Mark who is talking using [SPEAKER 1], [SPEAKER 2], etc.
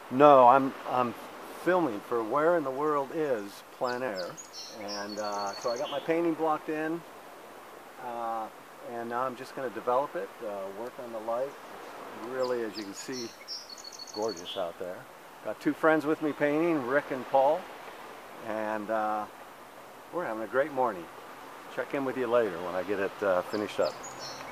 [SPEAKER 1] No, I'm filming for Where in the World Is Plein Air, and so I got my painting blocked in, and now I'm just going to develop it, work on the light. It's really, as you can see, gorgeous out there. Got two friends with me painting, Rick and Paul, and we're having a great morning. Check in with you later when I get it finished up.